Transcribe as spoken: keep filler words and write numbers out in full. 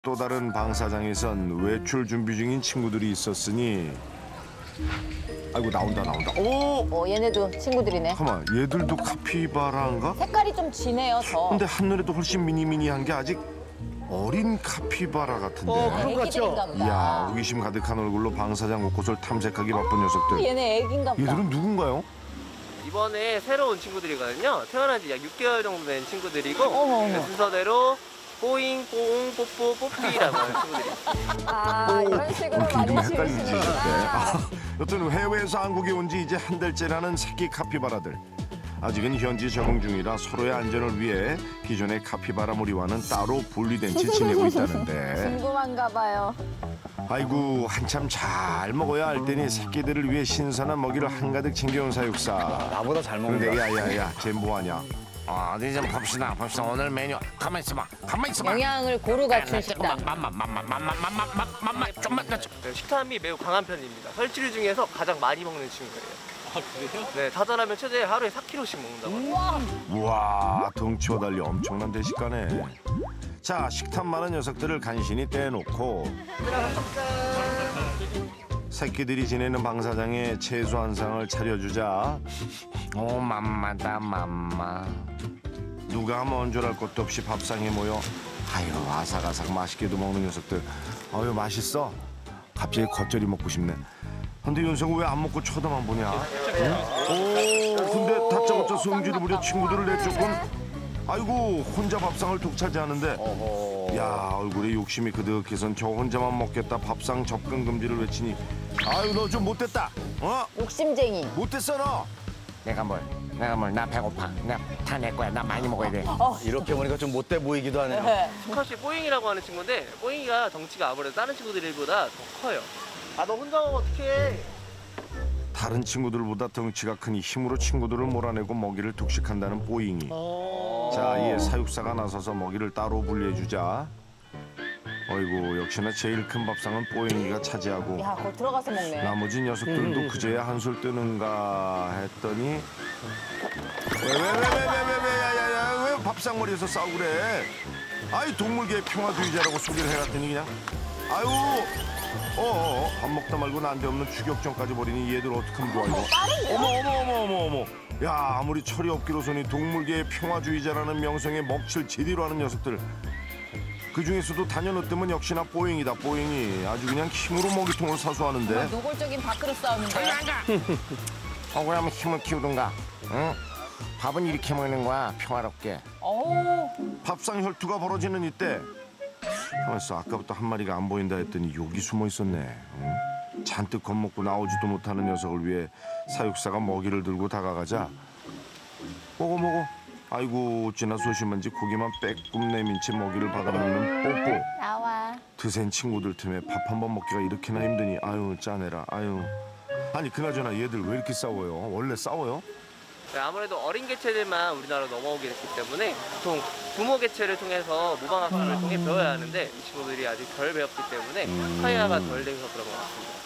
또 다른 방사장에선 외출 준비 중인 친구들이 있었으니 아이고 나온다 나온다. 오! 어, 얘네도 친구들이네. 잠깐만 얘들도 카피바라인가? 색깔이 좀 진해요, 더. 근데 한눈에도 훨씬 미니미니한 게 아직 어린 카피바라 같은데. 어, 그런 것 같죠? 애기들인가 보다. 이야 호기심 가득한 얼굴로 방사장 곳곳을 탐색하기 바쁜 녀석들. 얘네 애기인가 보다. 얘들은 누군가요? 이번에 새로 온 친구들이거든요. 태어난 지 약 육 개월 정도 된 친구들이고 어머, 어머. 네, 순서대로 뽀잉, 뽀옹, 뽀뽀, 뽀삐라고 하는 친구들이 있어요. 아, 이런 식으로 좀 많이 헷갈리지. 네. 지으시는구나. 아, 여튼 해외에서 한국에 온 지 이제 한 달째라는 새끼 카피바라들. 아직은 현지 적응 중이라 서로의 안전을 위해 기존의 카피바라 무리와는 따로 분리된 채 지내고 있다는데. 궁금한가 봐요. 아이고 한참 잘 먹어야 할 때니 새끼들을 위해 신선한 먹이를 한가득 챙겨온 사육사. 나보다 잘 먹는다. 근데 야야야 쟤 뭐하냐? 아, 어디 좀 봅시다 봅시다 오늘 메뉴. 가만 있어봐 가만 있어봐. 영양을 고루 갖춘 식단. 맘만 맘만 맘만 맘만 맘만 좀만 더. 네, 식탐이 매우 강한 편입니다. 설치류 중에서 가장 많이 먹는 친구예요. 아, 그래요? 네, 다자라면 최대 하루에 사 킬로그램씩 먹는다고 합니다. 우와 덩치와 달리 엄청난 대식가네. 자 식탐 많은 녀석들을 간신히 떼놓고 새끼들이 지내는 방사장에 채소 한 상을 차려주자. 오 맘마다 맘마. 누가 먼저랄 것도 없이 밥상에 모여 아유 아삭아삭 맛있게도 먹는 녀석들. 아유 맛있어. 갑자기 겉절이 먹고 싶네. 근데 윤성은 왜 안 먹고 쳐다만 보냐? 응? 오 근데 다짜고짜 성질을 부려 친구들을 내쫓곤. 아이고 혼자 밥상을 독차지하는데. 야 얼굴에 욕심이 그득해선 저 혼자만 먹겠다 밥상 접근 금지를 외치니. 아유 너 좀 못됐다. 어? 욕심쟁이. 못됐어 너. 내가 뭘, 내가 뭘, 나 배고파. 나 다 내 거야. 나 많이 먹어야 돼. 이렇게 보니까 좀 못돼 보이기도 하네요. 네. 수컷이 뽀잉이라고 하는 친구인데 뽀잉이가 덩치가 아무래도 다른 친구들보다 더 커요. 아, 너 혼자 먹으면 어떡해. 다른 친구들보다 덩치가 크니 힘으로 친구들을 몰아내고 먹이를 독식한다는 뽀잉이. 자 이에 사육사가 나서서 먹이를 따로 분리해주자. 어이구 역시나 제일 큰 밥상은 뽀잉이가 차지하고 야, 거기 들어가서 먹네. 나머지 녀석들도 그제야 한술 뜨는가 했더니 왜 왜 왜 왜 왜 왜 야야야 왜 밥상머리에서 싸우고 그래. 아이 동물계의 평화주의자라고 소개를 해갔더니 그냥 아유 어어 밥 먹다 말고 난데없는 추격전까지 벌이니 얘들 어떡하면 좋아 이거. 어머 어머 어머 어머 어머 야 아무리 철이 없기로서니 동물계의 평화주의자라는 명성에 먹칠 제대로 하는 녀석들. 그중에서도 단연으뜸은 역시나 뽀잉이다 뽀잉이. 아주 그냥 힘으로 먹이통을 사수하는데. 노골적인 밥그릇 싸움인데. 억울하면 힘을 키우든가. 응? 밥은 이렇게 먹는 거야. 평화롭게. 어우, 밥상 혈투가 벌어지는 이때 가만있어 아까부터 한 마리가 안 보인다 했더니 여기 숨어 있었네. 응? 잔뜩 겁먹고 나오지도 못하는 녀석을 위해 사육사가 먹이를 들고 다가가자. 먹어 먹어. 아이고 어찌나 소심한지 고기만 빼꼼 내민 채 먹이를 받아먹는 뽀뽀. 나와. 드센 친구들 틈에 밥 한 번 먹기가 이렇게나 힘드니 아유 짜내라 아유. 아니 그나저나 얘들 왜 이렇게 싸워요? 원래 싸워요? 네, 아무래도 어린 개체들만 우리나라로 넘어오게 됐기 때문에 보통 부모 개체를 통해서 무방학습을 통해 배워야 하는데 이 친구들이 아직 덜 배웠기 때문에 사이화가 덜 돼서 그런 것 같습니다.